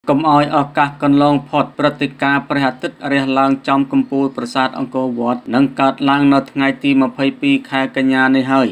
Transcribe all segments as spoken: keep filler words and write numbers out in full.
កុំឲ្យឱកាសកន្លងផុតព្រឹត្តិការណ៍ព្រះអាទិត្យរះឡើងចំកំពូលប្រាសាទអង្គរវត្តនឹងកើតឡើងនៅថ្ងៃទីម្ភៃពីរខែកញ្ញានេះហើយ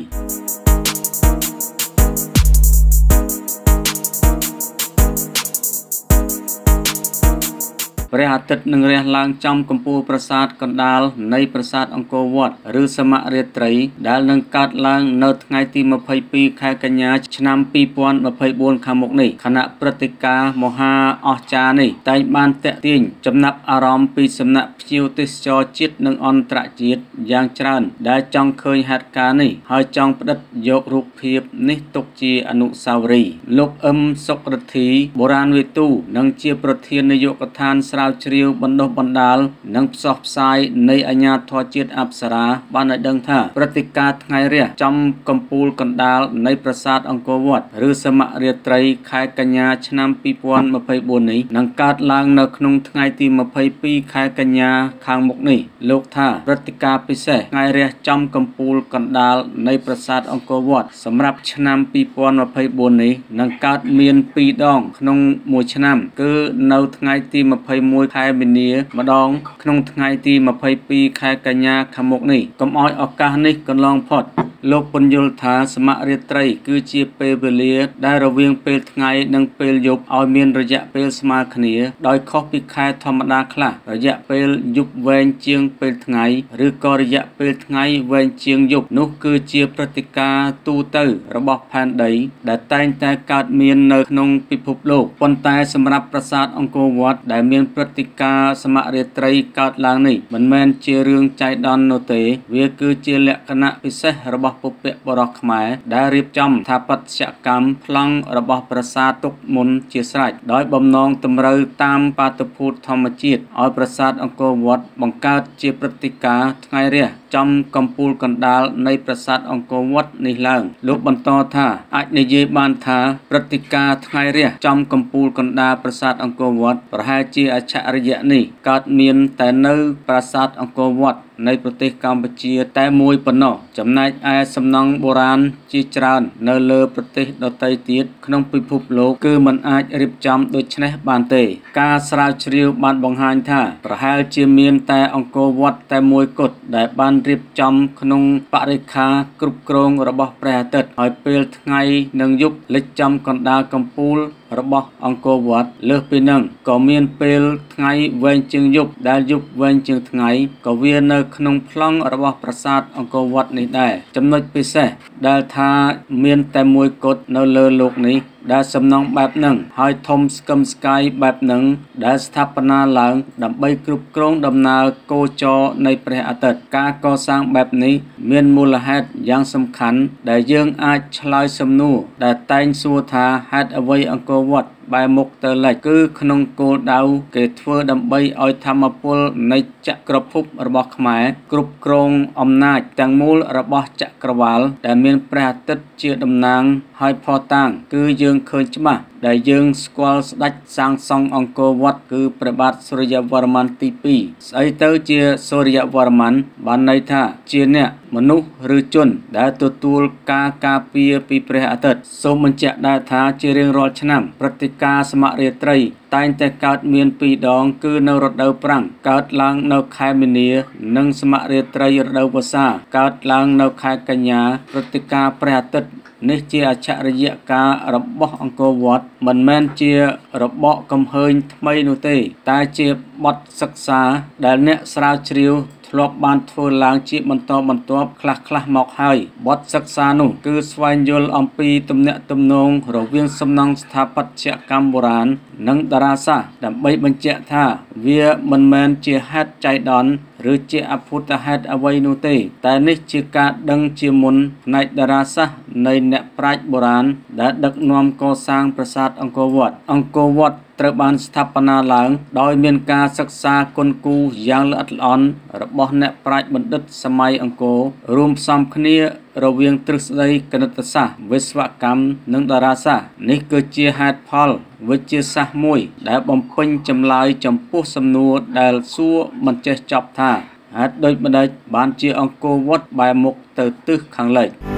ព្រះអាទិត្យនឹងរះឡើងចំកំពូលប្រាសាទកណ្ដាលនៃប្រាសាទអង្គរវត្តឬសមរាត្រីដែលនឹងកើតឡើងនៅថ្ងៃទីម្ភៃពីរខែកញ្ញាឆ្នាំពីរពាន់ម្ភៃបួនខាងមុខនេះខណៈព្រឹត្តិការណ៍មហាអស្ចារ្យនេះតែងបានទាក់ទាញចំណាប់អារម្មណ៍ពីសំណាក់ភ្ញៀវទេសចរជាតិនិងអន្តរជាតិយ៉ាងច្រើនដែលចង់ឃើញហេតុការណ៍នេះហើយចង់ផ្ដិតយករូបភាពនេះទុកជាអនុស្សាវរីយ៍លោកអឹមសុករិទ្ធីបុរាណវិទូនិងជាប្រធាននាយកដ្ឋានស្រាវជ្រាវបណ្ដុះបណ្ដាលនិងផ្សព្វផ្សាយនៃអាជ្ញាធរជាតិអប្សរាបានឲ្យដឹងថាព្រឹត្តិការណ៍ថ្ងៃរះចំកំពូលកណ្ដាលនៃប្រាសាទអង្គរវត្តឬសមរាត្រីខែកញ្ញាឆ្នាំពីរពាន់ម្ភៃបួននេះនឹងកើតឡើងនៅក្នុងថ្ងៃទីម្ភៃពីរខែកញ្ញាខាងមុខនេះលោកថាព្រឹត្តិការណ៍ពិសេសថ្ងៃរះចំកំពូលកណ្ដាលនៃប្រាសាទអង្គរវត្តសម្រាប់ឆ្នាំពីរពាន់ម្ភៃបួននេះនឹងកើតមានពីរដងក្នុងមួយឆ្នាំគឺនៅថ្ងៃទីម្ភៃមួយខែមីនាម្ដងក្នុងថ្ងៃទីម្ភៃពីរខែកញ្ញាខាងមុខនេះកុំឲ្យឱកាសនេះកន្លងផុតលោកពន្យល់ថាសមរាត្រីគឺជាពេលវេលាដែលរវាងពេលថ្ងៃនិងពេលយប់ឲ្យមានរយៈពេលស្មើគ្នាដោយខុសពីខែធម្មតាខ្លះរយៈពេលយប់វែងជាងពេលថ្ងៃឬក៏រយៈពេលថ្ងៃវែងជាងយប់នោះគឺជាព្រឹត្តិការណ៍ទូទៅរបស់ផែនដីដែលតែងតែកើតមាននៅក្នុងពិភពលោកប៉ុន្តែសម្រាប់ប្រាសាទអង្គរវត្តដែលមានព្រឹត្តិការណ៍សមរាត្រីកើតឡើងនេះមិនមែនជារឿងចៃដន្យនោះទេវាគឺជាលក្ខណៈពិសេសរបស់ពុព្វបុរសខ្មែរដែលរៀបចំស្ថាបត្យកម្មប្លង់របស់ប្រាសាទទុកមុនជាស្រេចដោយបំណងតម្រូវតាមបាតុភូតធម្មជាតិឲ្យប្រាសាទអង្គរវត្តបង្កើតជាព្រឹត្តិការណ៍ថ្ងៃរះចំកំពូលកណ្ដាលនៃប្រាសាទអង្គរវត្តនេះឡើងលោកបន្តថាអាចនិយាយបានថាព្រឹត្តិការណ៍ថ្ងៃរះចំកំពូលកណ្ដាលប្រាសាទអង្គរវត្តប្រហែលជាអច្ឆរិយៈនេះកើតមានតែនៅប្រាសាទអង្គរវត្តនៃប្រទេសកម្ពុជាតែមួយប៉ុណ្ណោះចំណែកឯសំណង់បុរាណជាច្រើននៅលើប្រទេសដទៃទៀតក្នុងពិភពលោកគឺមិនអាចរៀបចំដូចនេះបានទេការស្រាវជ្រាវបានបង្ហាញថាប្រហែលជាមានតែអង្គរវត្តតែមួយគត់ដែលបានរៀបចំក្នុងបរិក្ខារគ្រប់គ្រងរបស់ព្រះអាទិត្យហើយពេលថ្ងៃនិងយប់លិចចំកណ្ដាលកំពូលរបស់អង្គរវត្តលើសពីនឹងក៏មានពេលថ្ងៃវែងជាងយប់ដែលយប់វែងជាងថ្ងៃក៏វានៅក្នុងប្លង់របស់ប្រាសាទអង្គរវត្តនេះដែរចំណុចពិសេសដែលថាមានតែមួយគត់នៅលើโลกនេះដែលសំណង់បែបហ្នឹងហើយធំស្កឹមស្កាយបែបហ្នឹងដែលស្ថាបនាឡើងដើម្បីគ្រប់គ្រងដំណើរគោចរនៃព្រះអាទិត្យការកសាងបែបនេះមានមូលហេតុយ៉ាងសំខាន់ដែលយើងអាចឆ្លើយសំណួរដែលតែងសួរថាហេតុអ្វីអង្គរវត្តបែរមុខទៅលិចគឺក្នុងគោលដៅគេធ្វើដើម្បីឲ្យធម្មពលនៃចក្រភពរបស់ខ្មែរគ្រប់គ្រងអំណាចទាំងមូលរបស់ចក្រវាឡដែលមានព្រះអាទិត្យជាតំណាងហើយផតាងគឺយើងឃើញច្បាស់ដែលយើងស្គាល់ស្ដេចសាងសង់អង្គរវត្តគឺព្រះបាទសូរ្យវរ្ម័នទីពីរស្អីទៅជាសូរ្យវរ្ម័នបានន័យថាជាអ្នកមនុស្សឬជនដែលទទួលការការពារពីព្រះអាទិត្យសូមបញ្ជាក់ដែរថាជារៀងរាល់ឆ្នាំព្រឹត្តិការណ៍សមរាត្រីតែងតែកើតមានពីរដងគឺនៅរដូវប្រាំងកើតឡើងនៅខែមីនានិងសមរាត្រីរដូវវស្សាកើតឡើងនៅខែកញ្ញាព្រឹត្តិការណ៍ព្រះអាទិត្យនេះជាអច្ឆរិយការរបស់អង្គរវត្តមិនមែនជារបកកំហើញថ្មីនោះទេតែជាបទសិក្សាដែលអ្នកស្រាវជ្រាវធ្លាប់បានធ្វើឡើងជាបន្តបន្ទាប់ខ្លះខ្លះមកហើយបទសិក្សានោះគឺស្វែងយល់អំពីទំនាក់ទំនងរវាងសំណង់ស្ថាបត្យកម្មបុរាណនិងតារាសាស្ត្រដើម្បីបញ្ជាក់ថាវាមិនមែនជាហេតុចៃដន្យឬជាអភូតហេតុអ្វីនោះទេតែនេះជាការដឹងជាមុនផ្នែកតារាសាស្ត្រនៃអ្នកប្រាជ្ញបុរាណដែលដឹកនាំកសាងប្រាសាទអង្គរវត្តអង្គរវត្តត្រូវបានស្ថាបនាឡើងដោយមានការសិក្សាគន់គូរយ៉ាងល្អិតល្អន់របស់អ្នកប្រាជ្ញបណ្ឌិតសម័យអង្គររួមផ្សំគ្នារវាងទ្រឹស្ដីគណិតសាស្ត្រវិស្វកម្មនិងតារាសាស្ត្រនេះគឺជាហេតុផលវិទ្យាសាស្ត្រមួយដែលបំពេញចម្លើយចំពោះសំណួរដែលសួរមិនចេះចប់ថាហេតុដូចម្តេចបានជាអង្គរវត្តបែរមុខទៅទិសខាងលិច